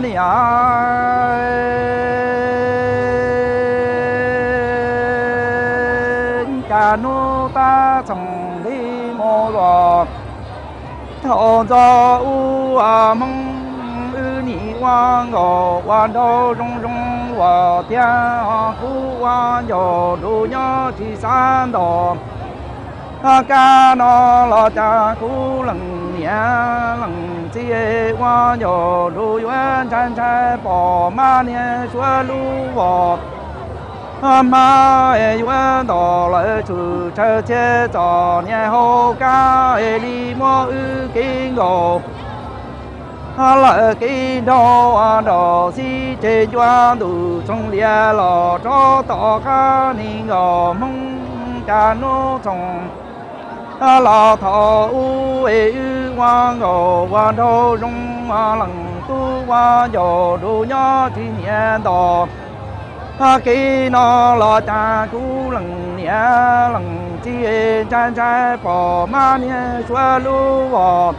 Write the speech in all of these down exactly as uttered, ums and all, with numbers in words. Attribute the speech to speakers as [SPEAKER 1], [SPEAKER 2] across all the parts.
[SPEAKER 1] nè cả nô ta chẳng đi mô rồi thọ do u à mong ư nị quang ngô quan đô rong rong và tia cú quan dồ đủ nhớ chỉ san đồ ca nó lo cha cú lần nhẹ lần chi quan dồ đủ yuan chan chan bỏ ma nhẹ xua lu vọt ma e yuan đồ lại chủ chơi chơi trò nhẹ hô ca e li mo ư kinh ngô lại kinh đô đồ si chế doan đủ trong lia lò cho tỏ ca ni ngô mong ca nô trong lò thọ u e ư hoa ngô hoa đô rong lần tu hoa dồ đủ nhớ chi nhẹ đồ khi nó lo cha cú lần nhẹ lần chi cha cha bỏ ma nhẹ xóa lu vọt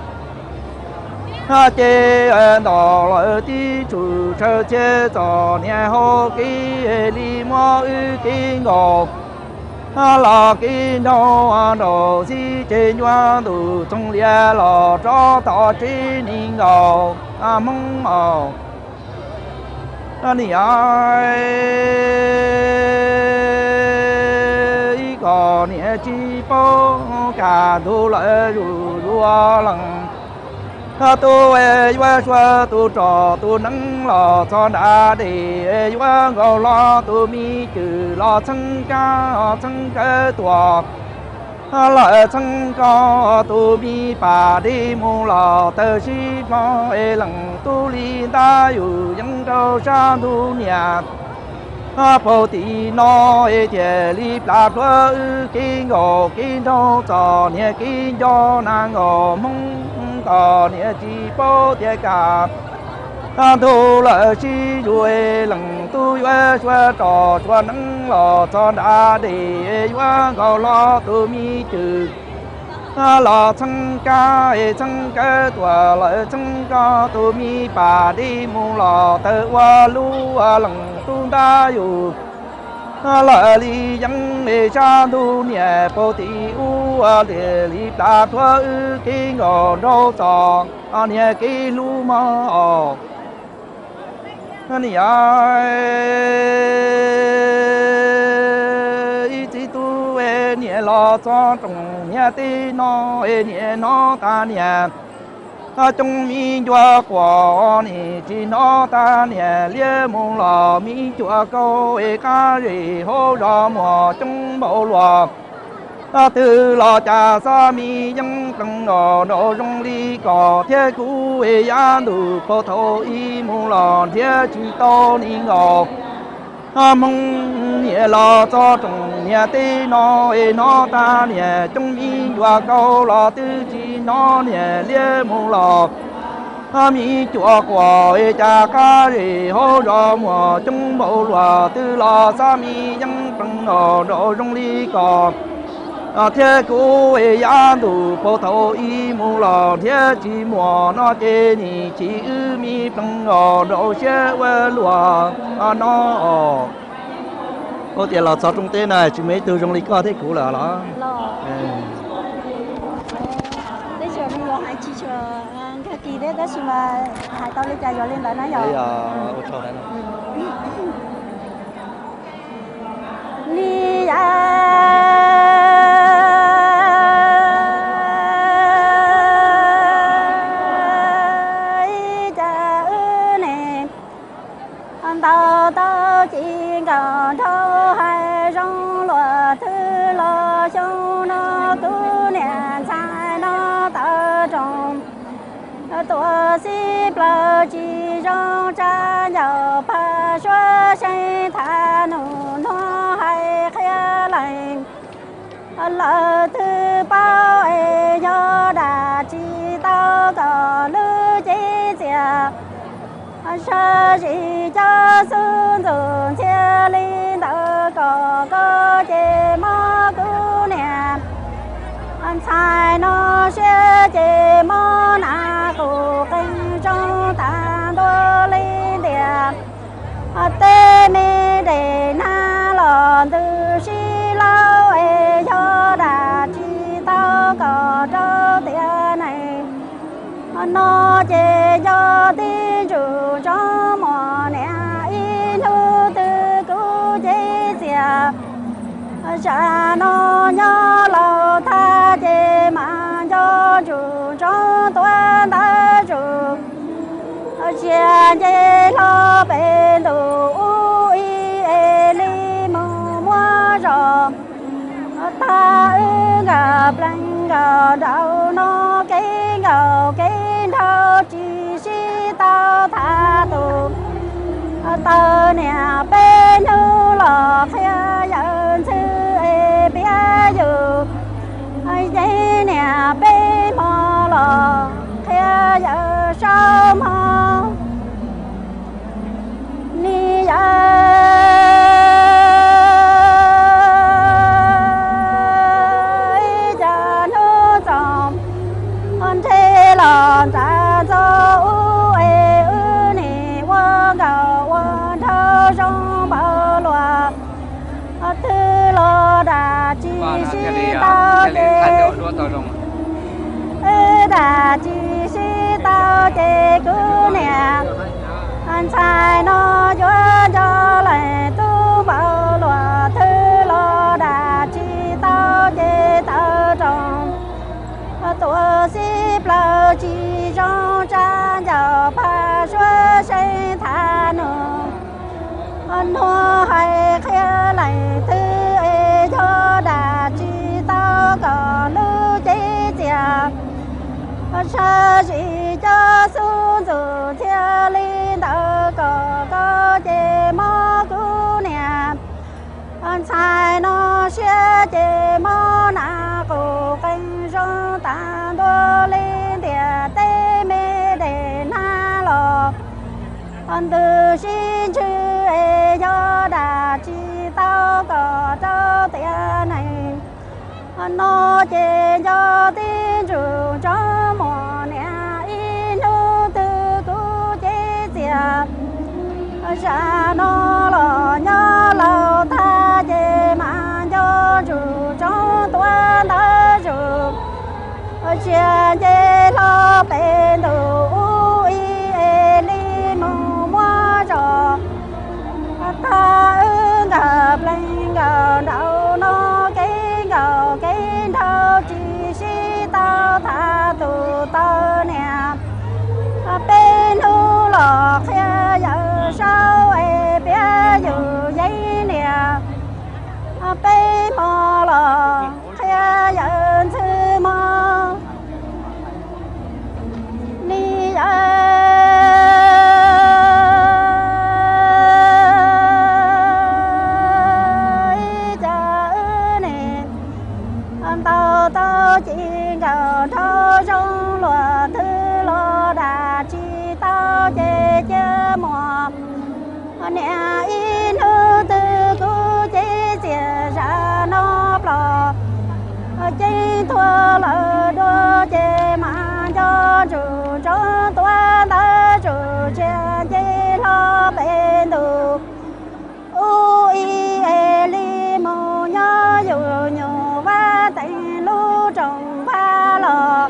[SPEAKER 1] chế đỏ lợi tí chủ sơ chế trò nhẹ hô ký li mô ư ký ngô lò ký nô đồ si chế nhua đủ trong lia lò cho tỏ trí ni ngô mong màu nì ai có nhẹ chi bố cả đủ lợi rủ rùa lần tu e yua xua tu trò tu nắng lò cho đã để yua ngô lo tu mi chữ lo chân ca chân cái tua lợi chân ca tu mi bà đi mu lò tơ si lo e lần tu li ta yu yang châu sa tu nhà bồ tì no e chế li la tua kinh ngô kinh đô trò nhẹ kinh do nàng ngô mong có nhẹ chi bố thế cả tu lợi chi rồi lần tu yue xua trò xua nắng lò cho đã để yue ngô lo tu mi chữ lò chân ca e chân cái tua lợi chân ca tu mi bà đi mu lò tự qua lu lần tu ta yu lợi li dân mê cha tu nhẹ bồ tì u để li ta thua ư kinh ngô đô trò nhẹ kí lu mò nì ai chỉ tu e nhẹ lo cho trong nhẹ tì nó e nhẹ nó ta nhẹ trong mi chua quả nì chỉ nó ta nhẹ lia mù lò mi chua câu e cá rì hô rò mò trong bộ lò từ lò trà sa mi dân tăng ngò độ trong ly cò thế cú e ya đủ phô thô y mù lò thế chỉ to ni ngò mong nhẹ lò cho trong nhẹ tê nó e nó ta nhẹ trong mi chua câu lò tư chỉ nó nhẹ lia mù lò mi chua quả e cha cá rì hô rò mò trong bộ lò từ lò sa mi dân tăng ngò độ trong ly cò thế cú e ya đủ phô thô y mù lò thế chỉ mò nó tê ni chỉ ư mi tăng ngò độ xe quê lùa nó có tiền là sao trong tên này chỉ mấy từ trong lý co thế cũ là đó
[SPEAKER 2] đấy giờ mình lo hai chi chờ cái kỳ đấy đó mà hai tao lấy trà rồi lên lại nói rồi
[SPEAKER 1] bây giờ ô tô này
[SPEAKER 2] li ya tao tao chỉ còn thâu hai rong lúa thứ lo chung nó tu niệm sai nó tao trồng tua si bao chỉ rong cha nhau pa xóa sinh thà nụ nó hay khé lại lỡ thứ bao e do đã chỉ tao có lư chỉ chia sa chỉ cho xuân dường chia linh đỡ có có chế mơ cứu nè anh sai nó sẽ chế mơ na cụ kinh trong tàn đô linh cha nó nhớ lâu tha chế mà cho chủ trong tuần ta chủ cha chế lo bên đủ y e li mù mua rồi ta gặp lăng gặp đầu nó cái ngầu cái thao chỉ si tao tha tu tao nè bên nu lò khía dân sư e bia dù ai dây nè bên mò lò khía dân sao mò ni ya lòng ta dấu ê ư nì qua cầu qua thâu trong bao loa tư lo đà chi si tao tê ư đà chi si tao tê cứ nè anh sai nó cho cho lại tu bao loa tư lo đà chi tao tê tao trong tổ si bao chi trong cha giàu ba xuân sinh thà nô anh hoa hay khéo lại thứ e cho đà chi tao có lưu chế già sa chỉ cho su dù theo linh đạo có có chế mò cú nè anh sai nó sẽ chế mò na cổ canh rong ta đô lên địa tê mê để na lò anh từ xin chữ e cho đà chi tao có trao tiền này anh nó chế cho tin chủ cho mò nè in nu tư cú chế diệp sa nó lò nhớ lâu tha chế mà cho chủ trong tuần ta chủ chia chế lo bên đủ y e li mù mua trò ta ứng gặp lên gặp đầu nó cái gặp cái thâu chỉ si tao tha tụ tao nè bên nu lò khe giờ sao e bé dù giấy nè bên mò lò khe giờ thư mò ni ơi cha nè tao tao chỉ cầu thâu trong lúa thư lo đà chi tao chế chế mò nè in hư tư cú chế chế ra nó plò chế thua lỡ đua chế mà cho chủ cho toan ta chủ chế chế lo bên đủ u i e li mù nhớ dù nhủ và tình lu trồng ba lò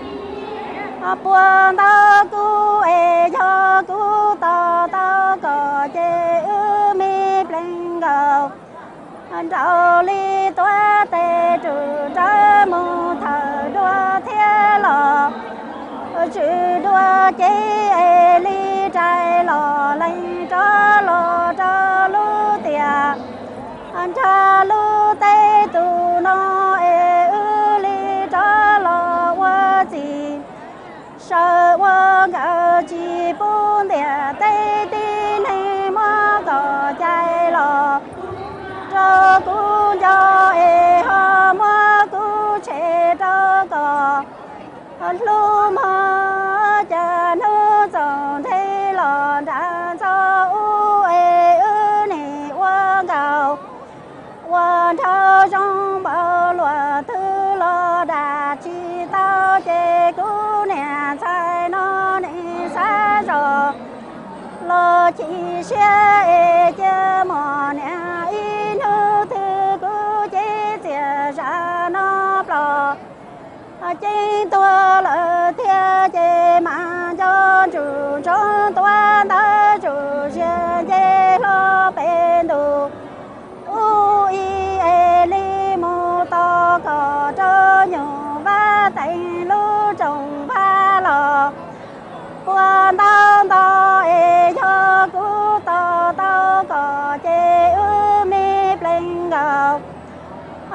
[SPEAKER 2] buồn tao cú e cho cú tao tao có chế ư mi pleng gầu trâu li toa tê trụ trái mù thờ đua thế lò chữ đua chế e li trái lò lên cho lò cho lu tia cha lu tê tu nó e ư li cho lò qua gì sợ qua ngờ chỉ buồn địa tê tin hay mà có chạy lò cho cú cho e ha mà cú chế cho có lu mà cha nó dòng thế lò đã cho u e ư nè qua gạo qua thao trong bao lúa thư lo đà chi tao chế cú nè sai nó nè xa rồi lo chỉ xe e chế mò nè in hư thư cú chế chế ra nó plò chế tua lỡ theo chế mà cho chủ trong tuần ta chủ chế chế lo bên đủ u i e li mù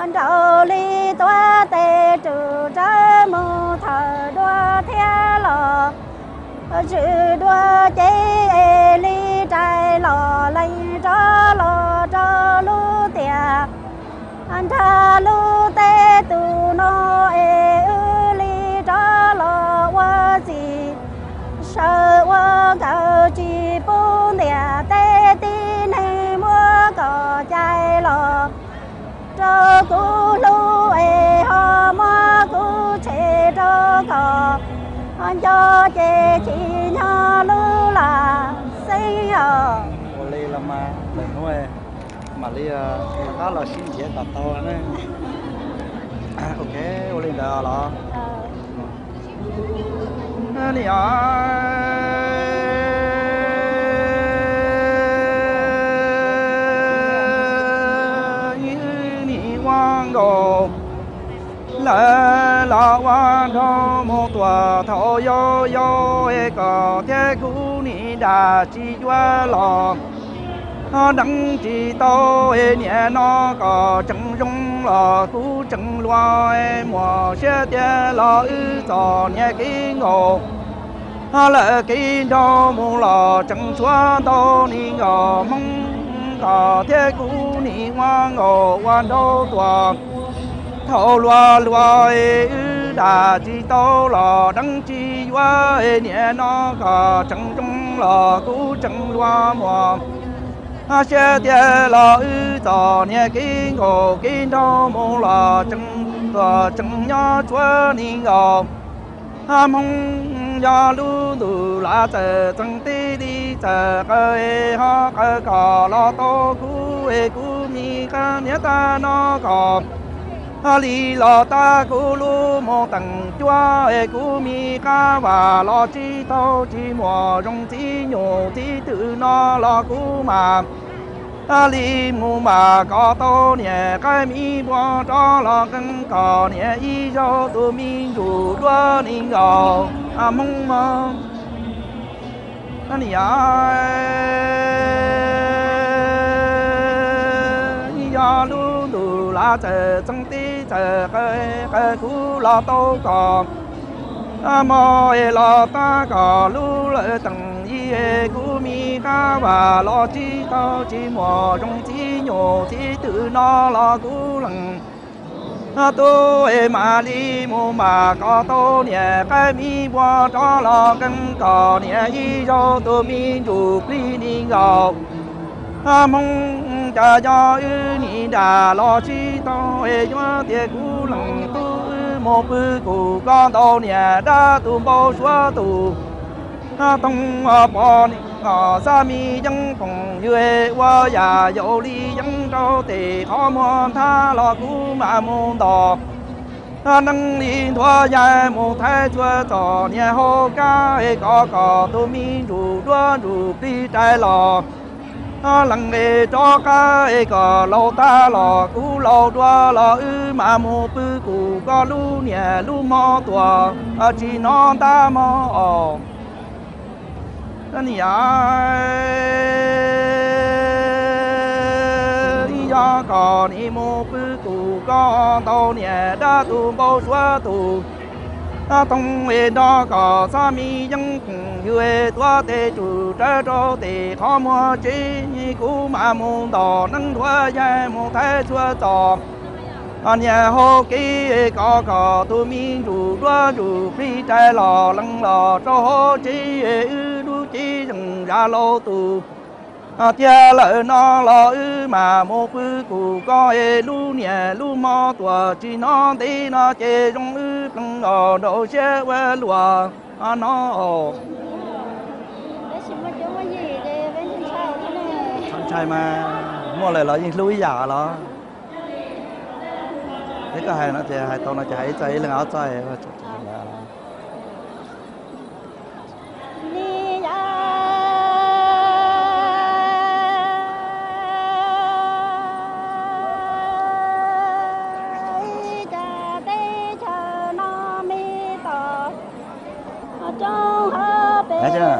[SPEAKER 2] anh trâu li toa tê trừ trái mù thờ đua theo lò chữ đua chế li trái lò lấy cho lò cho lu tiệt anh tha lu tê tu no e ư li cho lò qua gì sợ qua cờ chỉ bốn địa tê tin hay mua cờ chạy lò cho cú lu e ho ma cú chế cho cờ anh cho chế chỉ nhau lu là xây ở
[SPEAKER 1] ô lê là mà để nuôi mà lê đó là xin dễ tạt to nữa ok ô lê đó là nè là là quan thọ một tua thọ yo yo e có thế cú ni đà chi qua lò đắng chi to e nhẹ nó có chẳng rong lò cú chẳng loa e mùa xe tia lò ư trò nhẹ kí ngộ là kí cho mu lò chẳng xóa to ni ngò mong có thế cú ni ngoan ngộ quan đô tua thâu loa loa ư đà chi tô lò đắng chi qua nhẹ nó có chẳng trong lò cú chẳng loa mùa xe tia lò ư trò nhẹ kí ngộ kí đô mù lò chẳng có chẳng nhớ chúa ni ngộ mong do lu đủ lá chờ chẳng tí đi chờ ơi ho cơ cò lo tô cú ê cú mi ca nhé ta nó có li lo ta cú lu mô tầng chúa ê cú mi ca và lo chi tô chi mùa rong chi nhổ chi tự nó lo cú mà li mu mà có tô nhẹ cái mi bỏ cho lo cân cò nhẹ y cho tu mi đủ đua ninh gò à mong mong anh ya lu đủ lá chờ chẳng tí chờ cái cái cú lo tô cò mò lo ta cò lu lợi tầng y cú mi ca và lo chi tao chi mò trong chi nhổ chi tự nó lo cú lần tu e mà li mu mà có tô nhẹ cái mi qua cho lo cân cò nhẹ y cho tu mi chủ li ni gạo mong cha cho ư ni đà lo chi tao e cho tiệt cú lần tu một bư cụ con tô nhẹ đã tu bao xóa tu tông bỏ ngõ sa mi dân cùng dưới qua già dỗ ly dân trâu tề khó môn tha lo cú mà môn đỏ nâng đi thua dài một thái chua trò nhà hô ca có có tu mi rủ đua rủ đi trái lò lần nghề cho ca có lâu ta lò cú lâu đua lò ư mà một bư cụ có lu nhà lu mò tua chỉ non ta mò anh do còn đi mua bư cụ có tàu nhẹ đã tu bao xóa tu tông về đó có sa mi dân cùng dưới tua tê chủ trái trâu tê khó mua chi cú mà môn đỏ nâng thua dài một thái xóa trò nhà hô ký có có tu mi chủ đua chủ phi trái lò lăng lò cho hô chi ư đu chi dừng ra lô tu tia lợi nó lo ư mà một bư cụ có e lu nhẹ lu mò tua chi nó tí nó chê trong ư lăng lò đồ xe qua lùa nó thằng trai mà mua lại là những lúi giả đó thế cái hay nó chỉ hay tao nó chỉ hay chơi lên áo chơi và chụp chụp lại thấy chưa?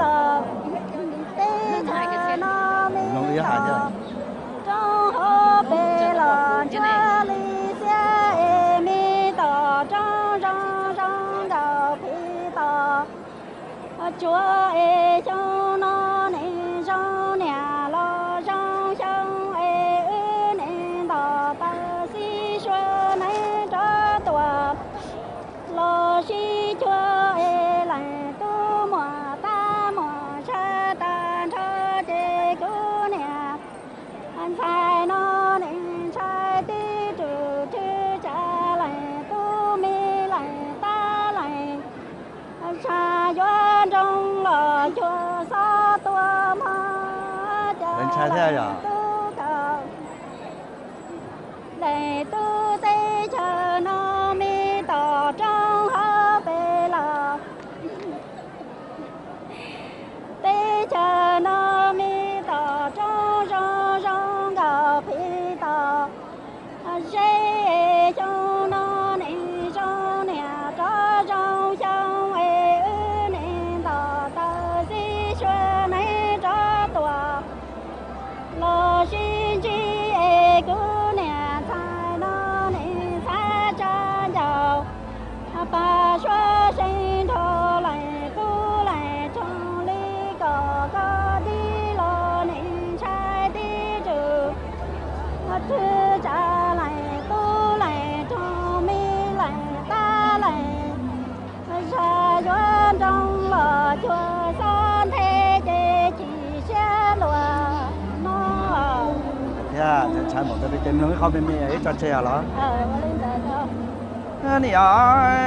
[SPEAKER 1] Nó đi hả chưa? 拆拆呀。
[SPEAKER 2] để tu tế chờ nó mi tỏ trong hơ bê lò tế chờ nó mi tỏ trong trong trong gạo phi tỏ dễ trong nó nè trong nè cho trong trong ê ư nè tỏ tờ di xuân nè cho tòa lo xin chi ê cứ bà xóa sinh thọ lại tu lại trong lý có có đi lo nên sai đi trừ thứ trả lại tu lại cho mi lại ta lại xa doan trong lò chùa son thế chế chỉ xe lùa nó
[SPEAKER 1] dạ trái một cái tên nó không bên ấy cho xe đó
[SPEAKER 2] ờ mà lên tới đâu
[SPEAKER 1] nè ai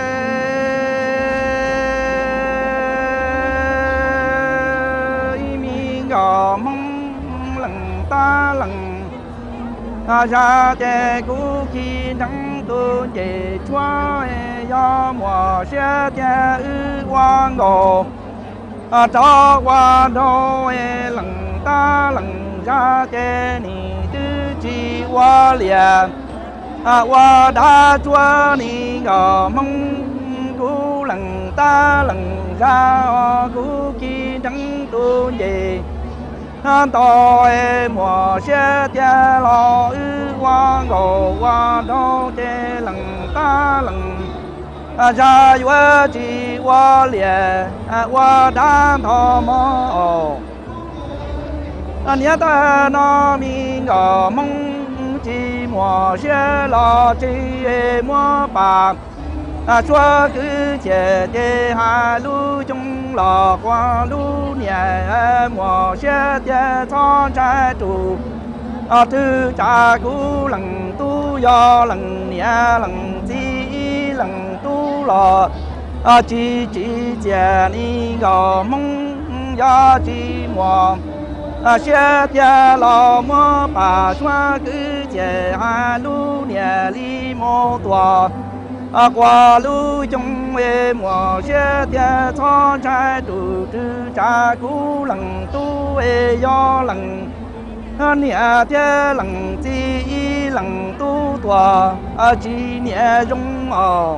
[SPEAKER 1] mi gò mong lần ta lần ra để cũ khi nắng tu về chúa do mùa sẽ cha ư quan ngộ cho qua đôi lần ta lần ra để ni tư chi qua liền qua đã chúa ni gò mong cũ lần ta lần ra cũ khi nắng tu về tôi mùa sẽ cha lo ư qua ngộ qua đâu chê lần ta lần ra qua chỉ qua lìa qua đã thọ mò anh nhớ ta nó mi ngờ mong chỉ mùa sẽ lo chỉ mua bạc chúa cứ chờ để hai lũ chung lò qua lũ nhà mùa sẽ để cho trái trụ thứ cha cũ lần tu do lần nhà lần chỉ lần tu lò chỉ chỉ chờ đi gò mong do chỉ mùa sẽ để lo mua bà chúa cứ chờ hai lũ nhà li mô tòa qua lũ trong về mùa sẽ để cho trái trụ thứ cha cũ lần tu về do lần nhà thế lần chi lần tu tòa chỉ nhà dung ở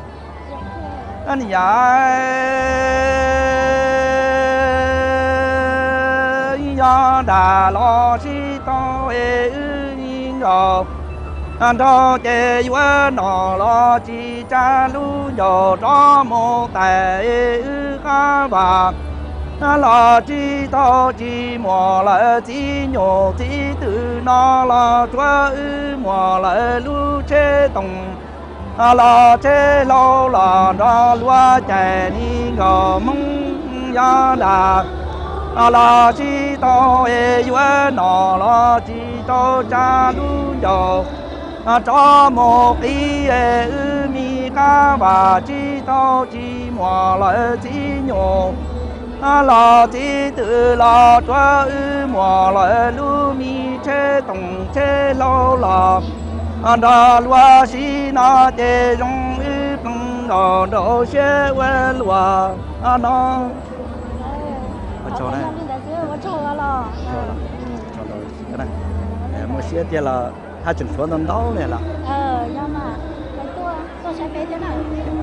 [SPEAKER 1] nhà do đà lo si to ê ngờ anh cho chế quá nọ lo chi cha lu giờ cho mô tài khá bạc lo chi to chi mùa lại chi nhổ chi từ nó lo chúa ư mùa lại lu chế tùng lo chế lâu lo đó lúa chạy đi gò mong ya đà lo chi to ê quá nọ lo chi to cha lu giờ cho một ý ư mi ca và chi to chi mùa lại chi nhổ lo chi tự lo cho ư mùa lại lu mi chế tổng chế lâu lo đó lúa xí nó chế rong ư bằng đó đồ xe quê lúa nó cho này cho là cái này một xe tiền là hai chục số năm đó này là
[SPEAKER 2] ờ nhưng mà cái tua tua sẽ bé thế nào